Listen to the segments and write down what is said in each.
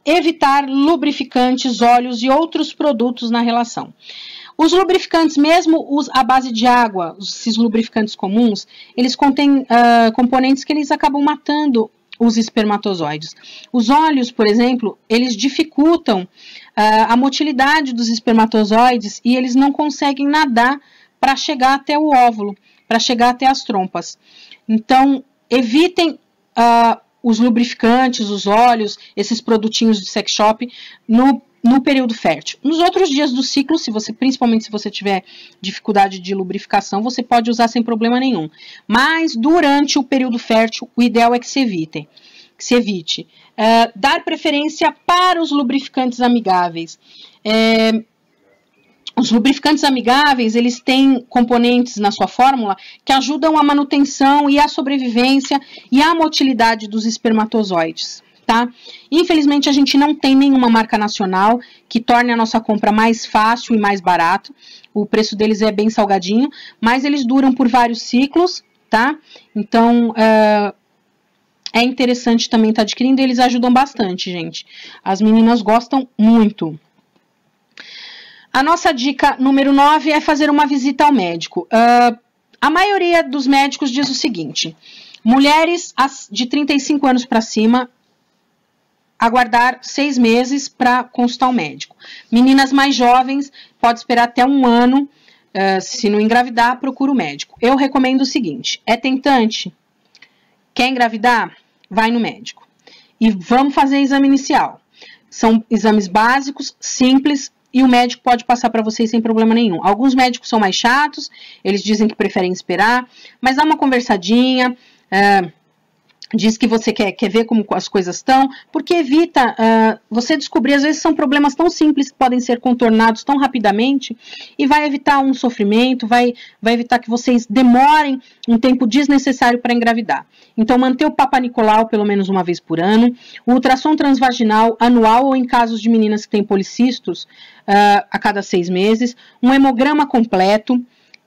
evitar lubrificantes, óleos e outros produtos na relação. Os lubrificantes, mesmo os à base de água, esses lubrificantes comuns, eles contêm componentes que eles acabam matando os espermatozoides. Os óleos, por exemplo, eles dificultam a motilidade dos espermatozoides e eles não conseguem nadar para chegar até o óvulo, para chegar até as trompas. Então, evitem os lubrificantes, os óleos, esses produtinhos de sex shop no período fértil. Nos outros dias do ciclo, principalmente se você tiver dificuldade de lubrificação, você pode usar sem problema nenhum. Mas durante o período fértil, o ideal é que se evite. Dar preferência para os lubrificantes amigáveis. Os lubrificantes amigáveis, eles têm componentes na sua fórmula que ajudam a manutenção e a sobrevivência e a motilidade dos espermatozoides, tá? Infelizmente, a gente não tem nenhuma marca nacional que torne a nossa compra mais fácil e mais barato. O preço deles é bem salgadinho, mas eles duram por vários ciclos, tá? Então, é interessante também estar adquirindo, eles ajudam bastante, gente. As meninas gostam muito. A nossa dica número 9 é fazer uma visita ao médico. A maioria dos médicos diz o seguinte: mulheres de 35 anos para cima, aguardar 6 meses para consultar o médico. Meninas mais jovens, pode esperar até 1 ano, se não engravidar, procura o médico. Eu recomendo o seguinte: é tentante? Quer engravidar? Vai no médico. E vamos fazer exame inicial. São exames básicos, simples, e o médico pode passar para vocês sem problema nenhum. Alguns médicos são mais chatos, eles dizem que preferem esperar, mas dá uma conversadinha, diz que você quer ver como as coisas estão, porque evita você descobrir, às vezes são problemas tão simples que podem ser contornados tão rapidamente, e vai evitar um sofrimento, vai evitar que vocês demorem um tempo desnecessário para engravidar. Então, manter o Papa Nicolau pelo menos uma vez por ano, o ultrassom transvaginal anual ou em casos de meninas que têm policistos, a cada 6 meses, um hemograma completo,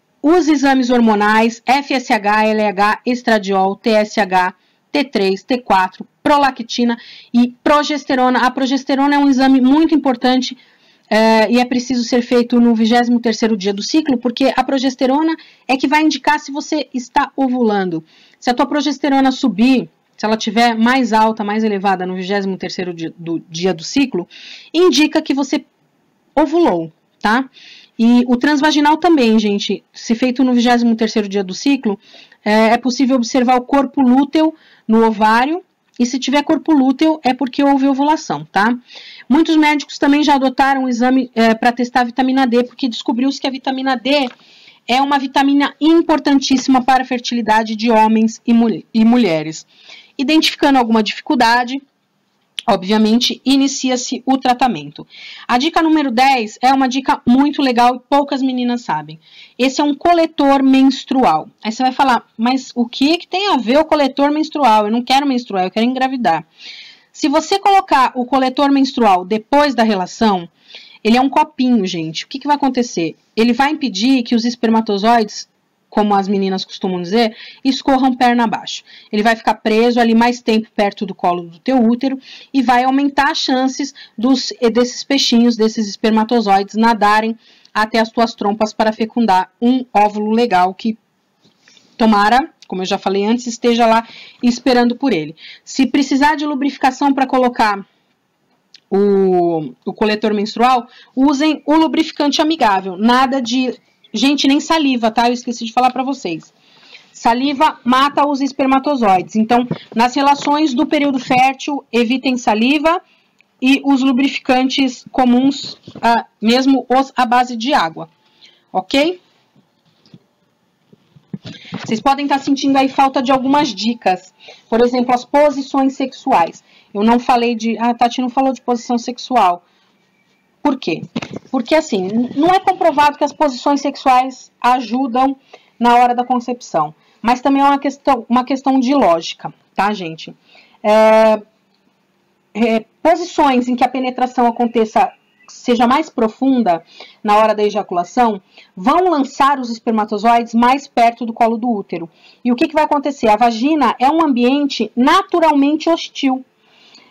os exames hormonais, FSH, LH, estradiol, TSH, T3, T4, prolactina e progesterona. A progesterona é um exame muito importante e é preciso ser feito no 23º dia do ciclo, porque a progesterona é que vai indicar se você está ovulando. Se a tua progesterona subir, se ela estiver mais alta, mais elevada no 23º dia do ciclo, indica que você ovulou, tá? E o transvaginal também, gente, se feito no 23º dia do ciclo, é possível observar o corpo lúteo no ovário, e se tiver corpo lúteo é porque houve ovulação, tá? Muitos médicos também já adotaram um exame para testar a vitamina D, porque descobriu-se que a vitamina D é uma vitamina importantíssima para a fertilidade de homens e mulheres. Identificando alguma dificuldade, obviamente, inicia-se o tratamento. A dica número 10 é uma dica muito legal e poucas meninas sabem. Esse é um coletor menstrual. Aí você vai falar, mas o que tem a ver o coletor menstrual? Eu não quero menstruar, eu quero engravidar. Se você colocar o coletor menstrual depois da relação, ele é um copinho, gente. O que vai acontecer? Ele vai impedir que os espermatozoides, como as meninas costumam dizer, escorram perna abaixo. Ele vai ficar preso ali mais tempo perto do colo do teu útero e vai aumentar as chances desses peixinhos, desses espermatozoides nadarem até as tuas trompas para fecundar um óvulo legal que, tomara, como eu já falei antes, esteja lá esperando por ele. Se precisar de lubrificação para colocar o coletor menstrual, usem o lubrificante amigável, nada de... Gente, nem saliva, tá? Eu esqueci de falar pra vocês. Saliva mata os espermatozoides. Então, nas relações do período fértil, evitem saliva e os lubrificantes comuns, mesmo os à base de água. Ok? Vocês podem estar sentindo aí falta de algumas dicas. Por exemplo, as posições sexuais. Eu não falei de... a Tati não falou de posição sexual. Por quê? Porque, assim, não é comprovado que as posições sexuais ajudam na hora da concepção. Mas também é uma questão de lógica, tá, gente? Posições em que a penetração seja mais profunda na hora da ejaculação, vão lançar os espermatozoides mais perto do colo do útero. E o que vai acontecer? A vagina é um ambiente naturalmente hostil.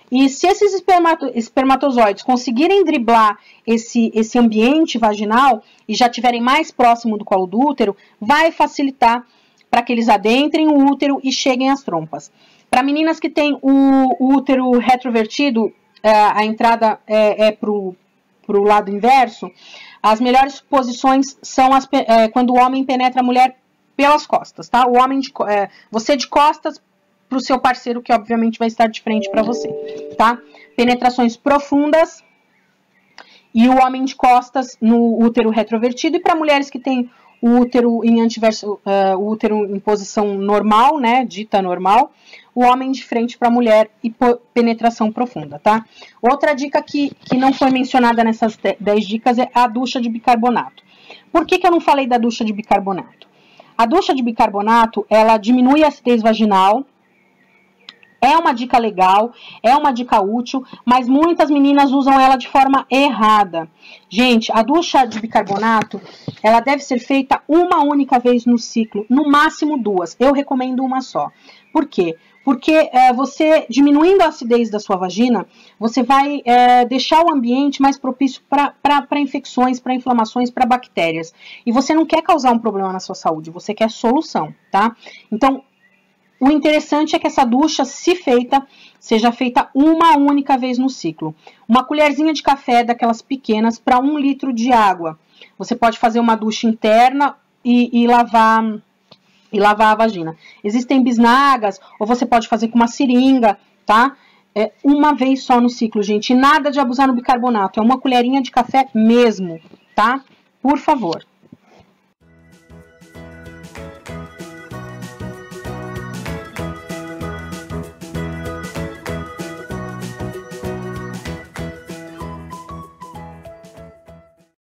E se esses espermatozoides conseguirem driblar esse ambiente vaginal e já estiverem mais próximo do colo do útero, vai facilitar para que eles adentrem o útero e cheguem às trompas. Para meninas que têm o útero retrovertido, a entrada é para o lado inverso, as melhores posições são quando o homem penetra a mulher pelas costas, tá? Você de costas para o seu parceiro, que obviamente vai estar de frente para você, tá? Penetrações profundas e o homem de costas no útero retrovertido. E para mulheres que têm o útero em antiverso, o útero em posição normal, né, dita normal, o homem de frente para a mulher e penetração profunda, tá? Outra dica que não foi mencionada nessas 10 dicas é a ducha de bicarbonato. Por que eu não falei da ducha de bicarbonato? A ducha de bicarbonato, ela diminui a acidez vaginal. É uma dica legal, é uma dica útil, mas muitas meninas usam ela de forma errada. Gente, a ducha de bicarbonato, ela deve ser feita uma única vez no ciclo, no máximo 2. Eu recomendo uma só. Por quê? Porque você, diminuindo a acidez da sua vagina, você vai deixar o ambiente mais propício para infecções, para inflamações, para bactérias. E você não quer causar um problema na sua saúde, você quer solução, tá? Então, o interessante é que essa ducha, se feita, seja feita uma única vez no ciclo. Uma colherzinha de café daquelas pequenas para 1 litro de água. Você pode fazer uma ducha interna e lavar a vagina. Existem bisnagas, ou você pode fazer com uma seringa, tá? Uma vez só no ciclo, gente. E nada de abusar no bicarbonato. É uma colherinha de café mesmo, tá? Por favor.